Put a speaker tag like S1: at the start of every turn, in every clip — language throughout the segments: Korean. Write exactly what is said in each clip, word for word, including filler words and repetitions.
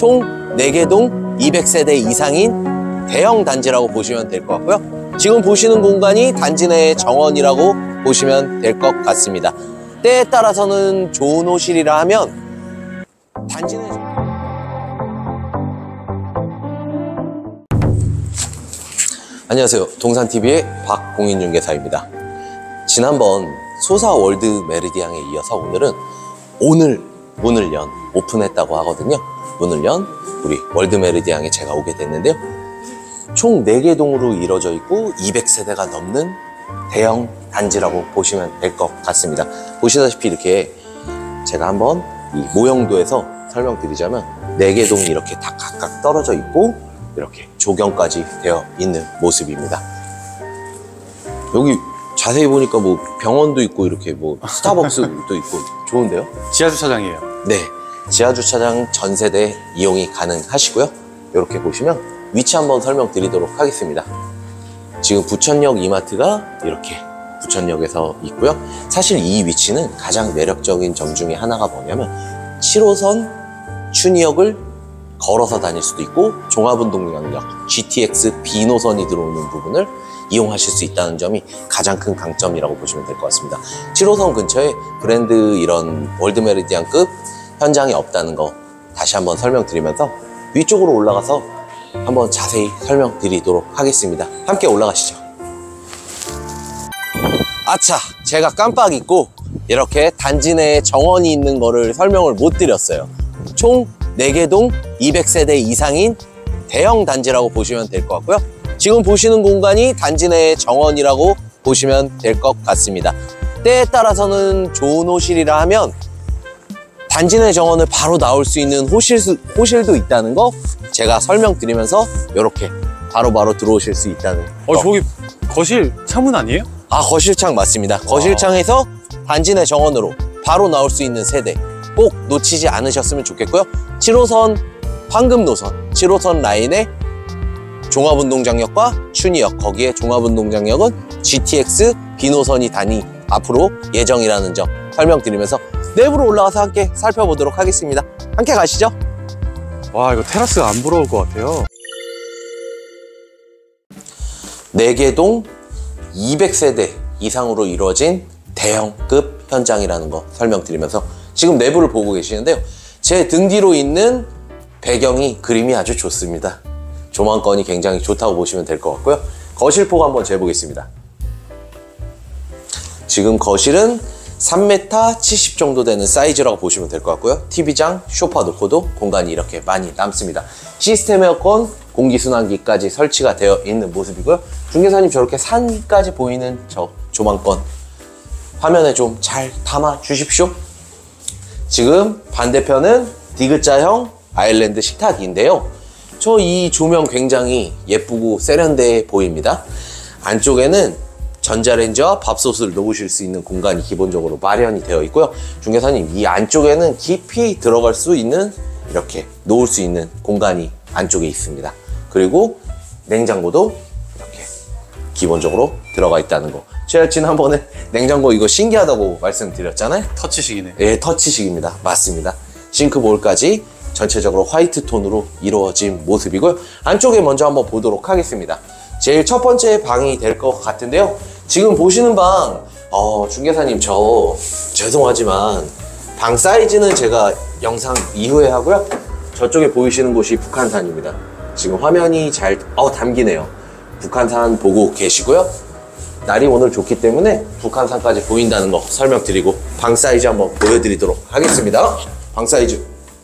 S1: 총 네 개 동 이백 세대 이상인 대형 단지라고 보시면 될 것 같고요. 지금 보시는 공간이 단지 내의 정원이라고 보시면 될 것 같습니다. 때에 따라서는 좋은 호실이라 하면 단지 내 안녕하세요. 동산티비의 박공인 중개사입니다. 지난번 소사 월드 메리디앙에 이어서 오늘은 오늘 문을 연 오픈했다고 하거든요. 문을 연 우리 월드 메리디앙에 제가 오게 됐는데요. 총 네 개 동으로 이루어져 있고 이백 세대가 넘는 대형 단지라고 보시면 될 것 같습니다. 보시다시피 이렇게 제가 한번 이 모형도에서 설명드리자면 네 개 동이 이렇게 다 각각 떨어져 있고 이렇게 조경까지 되어 있는 모습입니다. 여기 자세히 보니까 뭐 병원도 있고 이렇게 뭐 스타벅스도 있고 좋은데요?
S2: 지하주차장이에요.
S1: 네, 지하주차장 전 세대 이용이 가능하시고요. 이렇게 보시면 위치 한번 설명드리도록 하겠습니다. 지금 부천역 이마트가 이렇게 부천역에서 있고요. 사실 이 위치는 가장 매력적인 점 중에 하나가 뭐냐면 칠 호선 춘희역을 걸어서 다닐 수도 있고 종합운동장역 지티엑스 B 노선이 들어오는 부분을 이용하실 수 있다는 점이 가장 큰 강점이라고 보시면 될 것 같습니다. 칠 호선 근처에 브랜드 이런 월드 메리디안급 현장이 없다는 거 다시 한번 설명드리면서 위쪽으로 올라가서 한번 자세히 설명드리도록 하겠습니다. 함께 올라가시죠. 아차, 제가 깜빡 잊고 이렇게 단지 내에 정원이 있는 거를 설명을 못 드렸어요. 총 네 개 동 이백 세대 이상인 대형 단지라고 보시면 될 것 같고요. 지금 보시는 공간이 단지 내의 정원이라고 보시면 될 것 같습니다. 때에 따라서는 좋은 호실이라 하면 단지 내 정원을 바로 나올 수 있는 호실, 호실도 있다는 거 제가 설명드리면서 이렇게 바로바로 들어오실 수 있다는
S2: 어,
S1: 거.
S2: 저기 거실 창문 아니에요?
S1: 아, 거실창 맞습니다. 거실창에서 단지 내 정원으로 바로 나올 수 있는 세대 꼭 놓치지 않으셨으면 좋겠고요. 칠 호선 황금 노선, 칠 호선 라인에 종합운동장역과 춘희역, 거기에 종합운동장역은 지티엑스 B 노선이 다니 앞으로 예정이라는 점 설명드리면서 내부로 올라가서 함께 살펴보도록 하겠습니다. 함께 가시죠.
S2: 와, 이거 테라스가 안 부러울 것 같아요.
S1: 네 개 동 이백 세대 이상으로 이루어진 대형급 현장이라는 거 설명드리면서 지금 내부를 보고 계시는데요. 제 등 뒤로 있는 배경이 그림이 아주 좋습니다. 조망권이 굉장히 좋다고 보시면 될 것 같고요. 거실폭 한번 재보겠습니다. 지금 거실은 삼 미터 칠십 정도 되는 사이즈라고 보시면 될 것 같고요. 티비장, 소파 놓고도 공간이 이렇게 많이 남습니다. 시스템 에어컨, 공기순환기까지 설치가 되어 있는 모습이고요. 중개사님 저렇게 산까지 보이는 저 조망권 화면에 좀 잘 담아 주십시오. 지금 반대편은 디귿자형 아일랜드 식탁인데요. 저 이 조명 굉장히 예쁘고 세련돼 보입니다. 안쪽에는 전자레인지와 밥솥을 놓으실 수 있는 공간이 기본적으로 마련이 되어 있고요. 중개사님 이 안쪽에는 깊이 들어갈 수 있는 이렇게 놓을 수 있는 공간이 안쪽에 있습니다. 그리고 냉장고도 이렇게 기본적으로 들어가 있다는 거. 제가 지난번에 냉장고 이거 신기하다고 말씀드렸잖아요.
S2: 터치식이네.
S1: 예, 터치식입니다. 맞습니다. 싱크볼까지 전체적으로 화이트 톤으로 이루어진 모습이고요. 안쪽에 먼저 한번 보도록 하겠습니다. 제일 첫 번째 방이 될 것 같은데요. 지금 보시는 방, 어, 중개사님 저 죄송하지만 방 사이즈는 제가 영상 이후에 하고요. 저쪽에 보이시는 곳이 북한산입니다. 지금 화면이 잘 어, 담기네요. 북한산 보고 계시고요. 날이 오늘 좋기 때문에 북한산까지 보인다는 거 설명드리고 방 사이즈 한번 보여드리도록 하겠습니다. 방 사이즈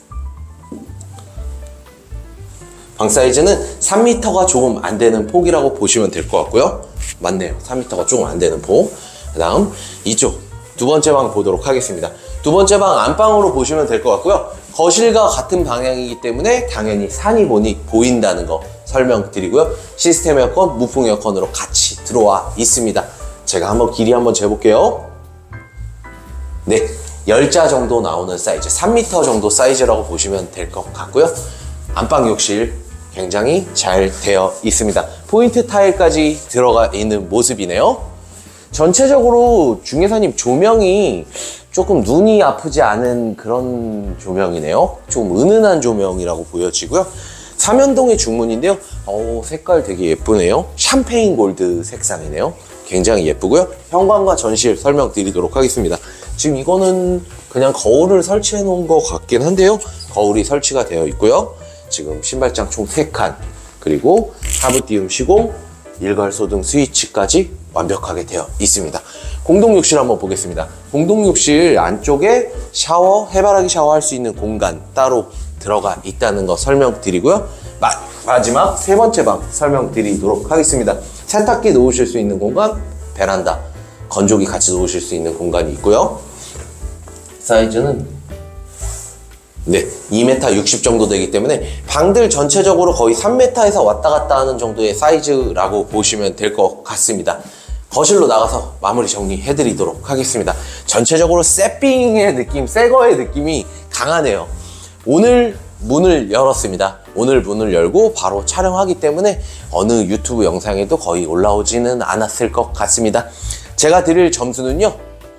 S1: 방 사이즈는 삼 미터가 조금 안 되는 폭이라고 보시면 될 것 같고요. 맞네요. 삼 미터가 조금 안 되는 폭. 그 다음 이쪽 두 번째 방 보도록 하겠습니다. 두 번째 방 안방으로 보시면 될 것 같고요. 거실과 같은 방향이기 때문에 당연히 산이 보니 보인다는 거 설명드리고요. 시스템 에어컨, 무풍 에어컨으로 같이 들어와 있습니다. 제가 한번 길이 한번 재볼게요. 네, 열 자 정도 나오는 사이즈, 삼 미터 정도 사이즈라고 보시면 될 것 같고요. 안방 욕실 굉장히 잘 되어 있습니다. 포인트 타일까지 들어가 있는 모습이네요. 전체적으로 중개사님 조명이 조금 눈이 아프지 않은 그런 조명이네요. 좀 은은한 조명이라고 보여지고요. 삼연동의 중문인데요. 어, 색깔 되게 예쁘네요. 샴페인 골드 색상이네요. 굉장히 예쁘고요. 현관과 전실 설명드리도록 하겠습니다. 지금 이거는 그냥 거울을 설치해 놓은 것 같긴 한데요. 거울이 설치가 되어 있고요. 지금 신발장 총 세 칸, 그리고 하부 띄움 시공, 일괄소 등 스위치까지 완벽하게 되어 있습니다. 공동욕실 한번 보겠습니다. 공동욕실 안쪽에 샤워, 해바라기 샤워할 수 있는 공간 따로 들어가 있다는 거 설명드리고요. 마, 마지막 세 번째 방 설명드리도록 하겠습니다. 세탁기 놓으실 수 있는 공간, 베란다, 건조기 같이 놓으실 수 있는 공간이 있고요. 사이즈는 네, 이 미터 육십 정도 되기 때문에 방들 전체적으로 거의 삼 미터에서 왔다 갔다 하는 정도의 사이즈라고 보시면 될 것 같습니다. 거실로 나가서 마무리 정리해 드리도록 하겠습니다. 전체적으로 새삥의 느낌, 새거의 느낌이 강하네요. 오늘 문을 열었습니다. 오늘 문을 열고 바로 촬영하기 때문에 어느 유튜브 영상에도 거의 올라오지는 않았을 것 같습니다. 제가 드릴 점수는요,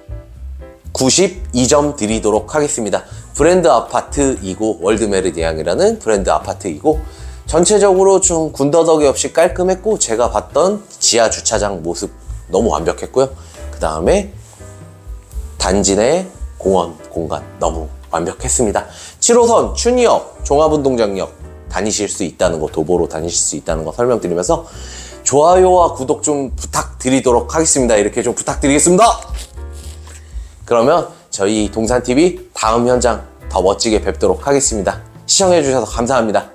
S1: 구십이 점 드리도록 하겠습니다. 브랜드 아파트이고 월드메리디앙이라는 브랜드 아파트이고 전체적으로 좀 군더더기 없이 깔끔했고, 제가 봤던 지하 주차장 모습 너무 완벽했고요. 그 다음에 단지 내 공원 공간 너무 완벽했습니다. 칠 호선 춘희역 종합운동장역 다니실 수 있다는 거, 도보로 다니실 수 있다는 거 설명드리면서 좋아요와 구독 좀 부탁드리도록 하겠습니다. 이렇게 좀 부탁드리겠습니다. 그러면 저희 동산티비 다음 현장 더 멋지게 뵙도록 하겠습니다. 시청해주셔서 감사합니다.